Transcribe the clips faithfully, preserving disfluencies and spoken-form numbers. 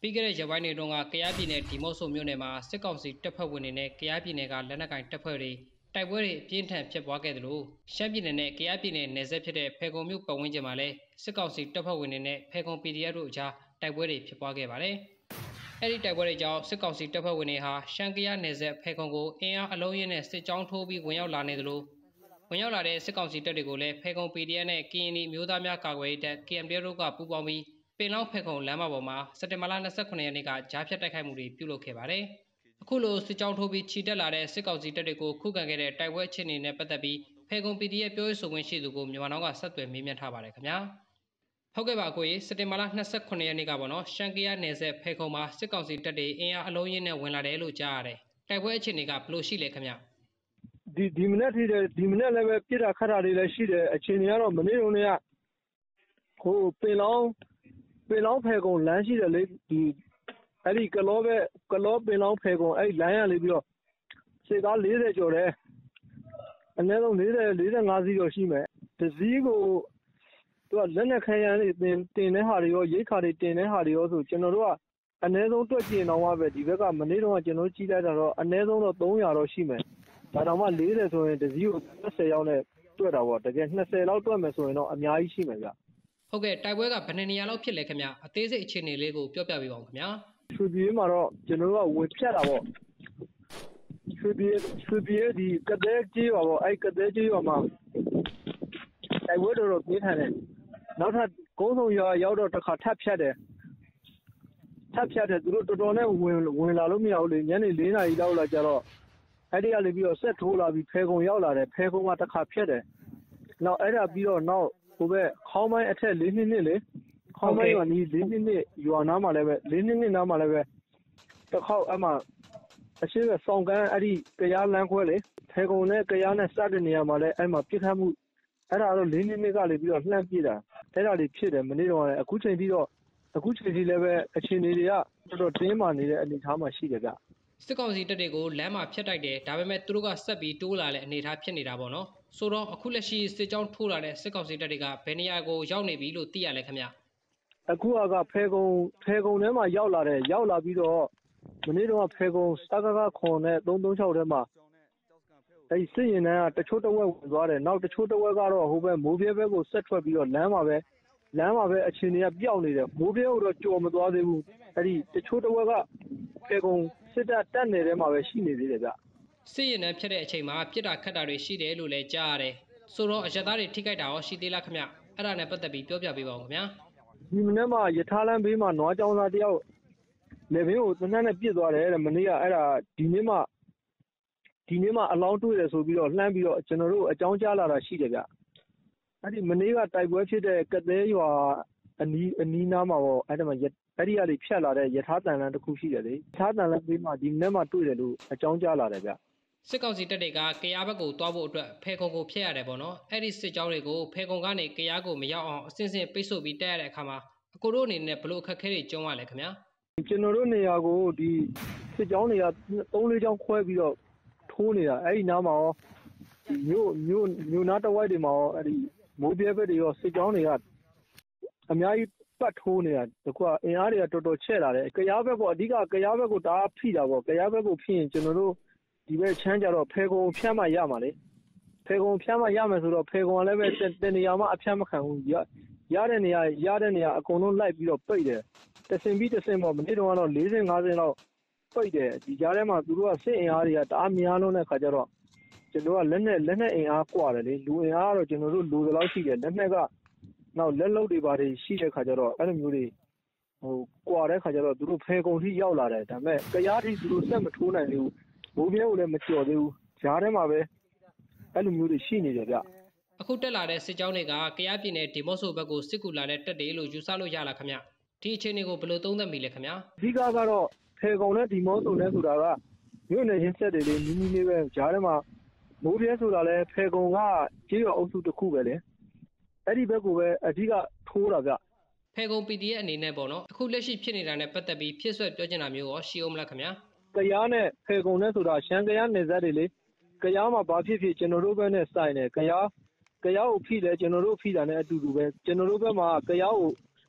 ပြီးခဲ့တဲ့ရက်ပိုင်းတွေတုန်းကကယားပြည်နယ်ဒီမော့ဆိုမြို့နယ်မှာစစ်ကောင်စီတပ်ဖွဲ့ဝင်တွေနဲ့ကယားပြည်နယ်ကလက်နက်ကိုင်တပ်ဖွဲ့တွေတိုက်ပွဲတွေအပြင်းထန်ဖြစ်ပွားခဲ့သလိုရှမ်းပြည်နယ်နဲ့ကယားပြည်နယ်နယ်စပ်ဖြစ်တဲ့ဖေကုံမြို့ပတ်ဝန်းကျင်မှာလည်းစစ်ကောင်စီတပ်ဖွဲ့ဝင်တွေနဲ့ဖေကုံ P D F တို့အကြားတိုက်ပွဲတွေဖြစ်ပွားခဲ့ပါတယ်။အဲဒီတိုက်ပွဲတွေကြောင့်စစ်ကောင်စီတပ်ဖွဲ့ဝင်တွေဟာရှမ်းကယားနယ်စပ်ဖေကုံကိုအင်အားအလုံးရင်းနဲ့စစ်ကြောင်းထိုးပြီးဝင်ရောက်လာနေသလိုဝင်ရောက်လာတဲ့စစ်ကောင်စီတပ်တွေကိုလည်းဖေကုံ P D F နဲ့ကရင်နီမျိုးသားများကာကွယ်ရေးတပ် K M D F တို့ကပူးပေါင်းပြီးပင်လောင်းဖေခုံလမ်းမပေါ်မှာစက်တင်ဘာလ၂၉ရက်နေ့ကကြားဖြတ်တိုက်ခိုက်မှုတွေပြုလုပ်ခဲ့ပါတယ်။အခုလိုစစ်ကြောင်းထိုးပြီးခြိတက်လာတဲ့စစ်ကောင်စီတပ်တွေကိုခုခံခဲ့တဲ့တိုက်ပွဲအခြေအနေနဲ့ပတ်သက်ပြီးဖေကုံ P D F ပြောရေးဆိုခွင့်ရှိသူကိုမြန်မာနိုင်ငံကဆက်သွယ်မေးမြန်းထားပါတယ်ခင်ဗျာ။ဟုတ်ကဲ့ပါကိုကြီးစက်တင်ဘာလ၂၉ရက်နေ့ကပေါ့နော်ရှမ်းကယားနယ်စပ်ဖေခုံမှာစစ်ကောင်စီတပ်တွေအင်အားအလုံးရင်းနဲ့ဝင်လာတယ်လို့ကြားရတယ်။တိုက်ပွဲအခြေအနေကဘယ်လိုရှိလဲခင်ဗျ။ဒီဒီမနေ့ထိဒီမနေ့လည်းပဲပြစ်တာခတ်တာတွေလည်းရှိတယ်အခြေအနေကတော့မနေ့တုန်းကဟိုပင်လောင်းပင်လောင်းဖေကုံလမ်းရှိတယ်လေဒီအဲ့ဒီကလောပဲကလောပင်လောင်းဖေကုံအဲ့လမ်းရလေးပြီးတော့စေကား၄၀ကျော်တယ်အနည်းဆုံး၄၀ ၄၅စီးကျော်ရှိမယ်တစည်းကိုသူကလက်နက်ခဲယမ်းတွေတင်တင်တဲ့ဟာတွေရောရိတ်ခါတွေတင်တဲ့ဟာတွေရောဆိုကျွန်တော်တို့ကအနည်းဆုံးတွက်ကြည့်အောင်ပါပဲဒီဘက်ကမနေ့တုန်းကကျွန်တော်ကြီးလိုက်တာတော့အနည်းဆုံးတော့၃၀၀တော့ရှိမယ်ဒါတောင်မှ၄၀ဆိုရင်တစည်းကို၂၀ရောက်နဲ့တွက်တာပေါ့တကယ်၂၀လောက်တွက်မယ်ဆိုရင်တော့အများကြီးရှိမယ်ဗျဟုတ်ကဲ့တိုက်ပွဲကဘယ်နှစ်နေရာလောက်ဖြစ်လဲခင်ဗျအသေးစိတ်အခြေအနေလေးကိုပြောပြပေးပါဦးခင်ဗျာရွှေပြည်မှာတော့ကျွန်တော်တို့ကဝင်ဖြတ်တာပေါ့ရွှေပြည်ရွှေပြည်ဒီကတဲ့ကြီးပါပေါ့အဲ့ကတဲ့ကြီးပါမှာတိုက်ပွဲတော်တော်ပြင်းထန်တယ်နောက်ထပ်ကုန်းဆောင်ရွာရောက်တော့တစ်ခါထပ်ဖြတ်တယ်ထပ်ဖြတ်တယ်သူတို့တော်တော်နဲ့ဝင်ဝင်လာလို့မရဘူးလေညနေ၄နာရီလောက်လာကြတော့အဲ့ဒီကလေးပြီးတော့ဆက်ထိုးလာပြီးဖဲကုံရောက်လာတယ်ဖဲကုံကတစ်ခါဖြတ်တယ်နောက်အဲ့ဒါပြီးတော့နောက်ဟိုဘက်ခေါင်းပိုင်းအထက်၄နှစ်နှစ်လေခေါင်းပိုင်းကနီး၄နှစ်နှစ်ရွာနားမှာလည်းပဲ၄နှစ်နှစ်နားမှာလည်းပဲတစ်ခေါက်အမှအရှိပဲစောင်းကန်းအဲ့ဒီကြားလမ်းခွဲလေဖေကုံနဲ့ကြားနဲ့စတဲ့နေရာမှာလည်းအဲ့မှာပြစ်ခတ်မှုအဲ့ဒါတော့၄နှစ်နှစ်ကလေးပြီးတော့လှမ်းပြစ်တာအဲ့ဒါလေးဖြစ်တယ်မနေ့တော့လည်းအခုချိန်ပြီးတော့အခုချိန်ကြီးလည်းပဲအခြေအနေတွေကတော်တော်တင်းမာနေတဲ့အနေအထားမှာရှိတယ်ဗျစစ်ကောင်စီတပ်တွေကိုလမ်းမှာဖျက်တိုက်တယ်ဒါပေမဲ့သူတို့ကဆက်ပြီးတိုးလာတဲ့အနေအထားဖြစ်နေတာပေါ့နော်ဆိုတော့အခုလက်ရှိစစ်ကြောင်းထိုးလာတဲ့စစ်ကောင်စီတပ်တွေကဘယ်နေရာကိုရောက်နေပြီလို့သိရလဲခင်ဗျအခုကဖဲကုံဖဲကုံထဲမှာရောက်လာတယ်ရောက်လာပြီးတော့မနေ့တော့ဖဲကုံစကကခွန်နဲ့၃၃၆ထဲမှာအဲ့စစ်ရင်တန်းကတချို့တဝက်ဝင်သွားတယ်နောက်တချို့တဝက်ကတော့ဟိုဘက်မိုးပြဲဘက်ကိုဆက်ထွက်ပြီးတော့လမ်းမှာပဲလမ်းမှာပဲအခြေအနေကပျောက်နေတယ်မိုးပြဲကိုတော့ကြော်မသွားသေးဘူးအဲ့ဒီတချို့တဝက်ကဖဲကုံစစ်တပ်တက်နေထဲမှာပဲရှိနေသေးတယ်ဗျစစ်ရင်တန်းဖြတ်တဲ့အချိန်မှာပြစ်တာခတ်တာတွေရှိတယ်လို့လည်းကြားရတယ်ဆိုတော့အရသားတွေထိခိုက်တာရောရှိသေးလားခင်ဗျအဲ့ဒါနဲ့ပတ်သက်ပြီးပြောပြပေးပါဦးခင်ဗျာဒီမနေ့မှာယထာလန်းဘေးမှာနွားကြောင်သားတယောက်လေဘင်းကိုတနက်နဲ့ပြစ်သွားတယ်တဲ့မနေ့ကအဲ့ဒါဒီနေ့မှဒီနေ့မှအလောင်းတွေ့တယ်ဆိုပြီးတော့လှမ်းပြီးတော့ကျွန်တော်တို့အကြောင်းကြားလာတာရှိတယ်ဗျအဲ့ဒီမနေ့ကတိုက်ပွဲဖြစ်တဲ့ကသေးရွာအနီးအနီးနားမှာပေါ့အဲ့ဒါမှအဲ့ဒီကနေဖြတ်လာတဲ့ယထာတန်လန်းတစ်ခုရှိတယ်လေယထာတန်လန်းဘေးမှာဒီနေ့မှတွေ့တယ်လို့အကြောင်းကြားလာတယ်ဗျစစ်ကောင်စီတပ်တွေကကရားဘက်ကိုတွားဖို့အတွက်ဖေခုံကိုဖျက်ရတယ်ပေါ့နော်အဲ့ဒီစစ်ကြောင်းတွေကိုဖေခုံကနေကရားကိုမရောက်အောင်အစင်းစင်းပိတ်ဆို့ပြီးတက်ရတဲ့အခါမှာအကိုတို့အနေနဲ့ဘလို့အခက်ခဲတွေကြုံရလဲခင်ဗျာကျွန်တော်တို့နေရာကိုဒီစစ်ကြောင်းတွေက၃၄ကြောင်းခွဲပြီးတော့ထိုးနေတာအဲ့ဒီနားမှာရောမြို့မြို့မြို့နားတဝိုက်တွေမှာရောအဲ့ဒီမိုးပြဲဘက်တွေရောစစ်ကြောင်းတွေကအများကြီးပတ်ထိုးနေတာတကွာအင်အားတွေကတော်တော်ချဲ့လာတယ်ကရားဘက်ကအဓိကကရားဘက်ကိုတားဖိတာပေါ့ကရားဘက်ကိုဖိရင်ကျွန်တော်တို့ဒီဘက်ချမ်းကြတော့ဖေကုံဖြတ်မှရမှာလေဖေကုံဖြတ်မှရမယ်ဆိုတော့ဖေကုံကလည်းပဲတနေရာမှအဖြတ်မခံဘူးရရတဲ့နေရာရတဲ့နေရာအကုန်လုံးလိုက်ပြီးတော့ပိတ်တယ်တစင်ပြီးတစင်ပေါ့မနေ့တုန်းကတော့၄၀ ၅၀လောက်ပိတ်တယ်ဒီကြားထဲမှာသူတို့ကစစ်အင်အားတွေကတအားများလုံးတဲ့ခါကျတော့ကျွန်တော်ကလက်နဲ့လက်နဲ့အင်အားကွာတယ်လေလူအင်အားကတော့ကျွန်တော်တို့လူတွေလောက်ရှိတယ်လက်နဲ့ကနောက်လက်လုံးတွေပါတယ်ရှိတဲ့ခါကျတော့အဲ့လိုမျိုးတွေဟိုကွာတဲ့ခါကျတော့သူတို့ဖေကုံထိရောက်လာတယ်ဒါပေမဲ့ကြားထိသူတို့ဆက်မထိုးနိုင်ဘူးမိုးပြဲကိုလည်းမကြော်သေးဘူးဂျားထဲမှာပဲအဲ့လိုမျိုးတွေရှိနေတယ်ဗျအခုတက်လာတဲ့စစ်ကြောင်းတွေကကယားပြည်နယ်ဒီမော့ဆိုဘက်ကိုစစ်ကူလာတဲ့တပ်တွေလို့ယူဆလို့ရလားခင်ဗျဒီအခြေအနေကိုဘယ်လိုသုံးသပ်မိလဲခင်ဗျအဓိကကတော့ဖေကုံနဲ့ဒီမော့ဆိုနဲ့ဆိုတာကမြို့နယ်ချင်းဆက်တွေလေးနီးနီးလေးပဲဂျားထဲမှာမိုးပြဲဆိုတာလည်းဖေကုံကကြေးရွာအုပ်စုတစ်ခုပဲလေအဲ့ဒီဘက်ကိုပဲအဓိကထိုးတာဗျဖေကုံ P D F အနေနဲ့ပေါ့နော်အခုလက်ရှိဖြစ်နေတာနဲ့ပတ်သက်ပြီးဖြစ်ဆွဲပြောချင်တာမျိုးရောရှိအောင်မလားခင်ဗျာကရားနဲ့ဖေကုံနဲ့ဆိုတာရှမ်းကရားနယ်စပ်တွေလေကရားမှာဘာဖြစ်ဖြစ်ကျွန်တော်တို့ဘက်နဲ့စိုင်တယ်ကရားကရားကိုဖိတယ်ကျွန်တော်တို့ဖိတာနဲ့အတူတူပဲကျွန်တော်တို့ဘက်မှာကရားကို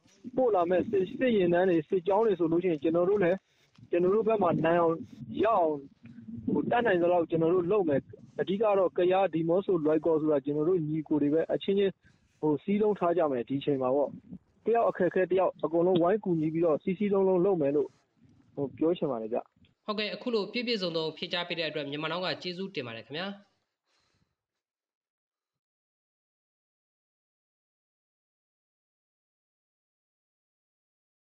ပို့လာမဲ့စစ်စစ်ရင်တန်းတွေစစ်ကြောင်းတွေဆိုလို့ရှိရင်ကျွန်တော်တို့လည်းကျွန်တော်တို့ဘက်မှာနိုင်အောင်ရအောင်ဟိုတတ်နိုင်သလောက်ကျွန်တော်တို့လုပ်မယ်အဓိကတော့ကရားဒီမော့ဆိုလွိုက်ကောဆိုတာကျွန်တော်တို့ညီကိုတွေပဲအချင်းချင်းဟိုစီးလုံးထားကြမယ်ဒီချိန်မှာပေါ့တယောက်အခက်အခဲတယောက်အကုန်လုံးဝိုင်းကူညီပြီးတော့စီးစီးလုံးလုံးလုပ်မယ်လို့ဟိုပြောချင်ပါတယ်ဗျဟုတ်ကဲ့အခုလိုပြည့်ပြည့်စုံစုံဖြည့်ချပေးတဲ့အတွက်မြန်မာနောက်ကကျေးဇူးတင်ပါတယ်ခင်ဗျာ